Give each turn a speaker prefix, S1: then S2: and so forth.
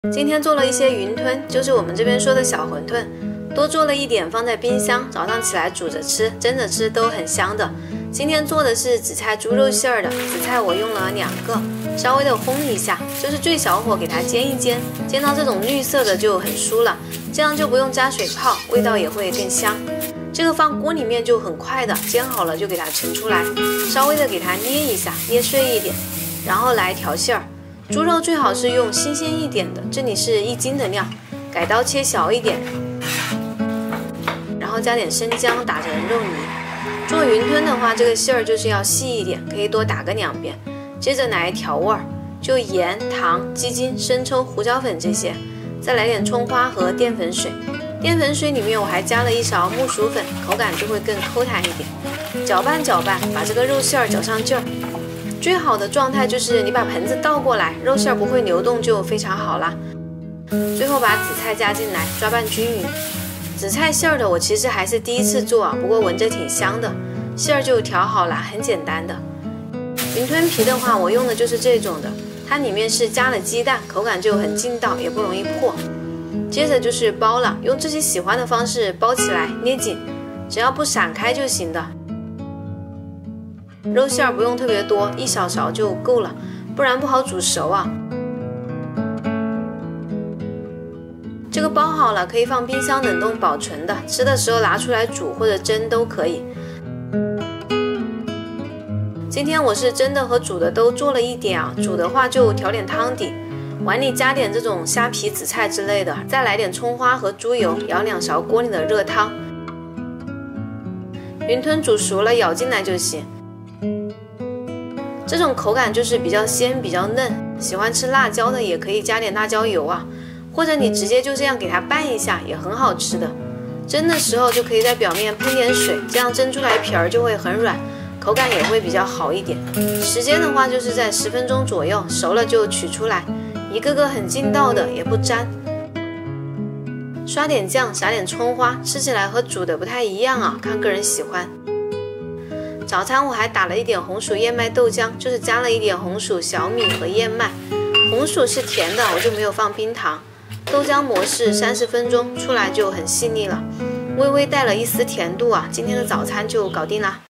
S1: 今天做了一些云吞，就是我们这边说的小馄饨，多做了一点放在冰箱，早上起来煮着吃，蒸着吃都很香的。今天做的是紫菜猪肉馅儿的，紫菜我用了2个，稍微的烘一下，就是最小火给它煎一煎，煎到这种绿色的就很酥了，这样就不用加水泡，味道也会更香。这个放锅里面就很快的，煎好了就给它盛出来，稍微的给它捏一下，捏碎一点，然后来调馅儿。猪肉最好是用新鲜一点的，这里是1斤的量，改刀切小一点，然后加点生姜打成肉泥。做云吞的话，这个馅儿就是要细一点，可以多打个2遍。接着来调味儿，就盐、糖、鸡精、生抽、胡椒粉这些，再来点葱花和淀粉水。淀粉水里面我还加了1勺木薯粉，口感就会更口弹一点。搅拌搅拌，把这个肉馅儿搅上劲儿。最好的状态就是你把盆子倒过来，肉馅不会流动就非常好啦。最后把紫菜加进来，抓拌均匀。紫菜馅儿的我其实还是第一次做啊，不过闻着挺香的，馅儿就调好了，很简单的。云吞皮的话，我用的就是这种的，它里面是加了鸡蛋，口感就很劲道，也不容易破。接着就是包了，用自己喜欢的方式包起来，捏紧，只要不散开就行的。肉馅儿不用特别多，1小勺就够了，不然不好煮熟啊。这个包好了，可以放冰箱冷冻保存的，吃的时候拿出来煮或者蒸都可以。今天我是蒸的和煮的都做了一点啊，煮的话就调点汤底，碗里加点这种虾皮、紫菜之类的，再来点葱花和猪油，舀2勺锅里的热汤。云吞煮熟了，舀进来就行。这种口感就是比较鲜比较嫩，喜欢吃辣椒的也可以加点辣椒油啊，或者你直接就这样给它拌一下也很好吃的。蒸的时候就可以在表面喷点水，这样蒸出来皮儿就会很软，口感也会比较好一点。时间的话就是在10分钟左右，熟了就取出来，一个个很劲道的，也不粘。刷点酱，撒点葱花，吃起来和煮的不太一样啊，看个人喜欢。早餐我还打了一点红薯燕麦豆浆，就是加了一点红薯、小米和燕麦。红薯是甜的，我就没有放冰糖。豆浆模式30分钟，出来就很细腻了，微微带了一丝甜度啊。今天的早餐就搞定啦。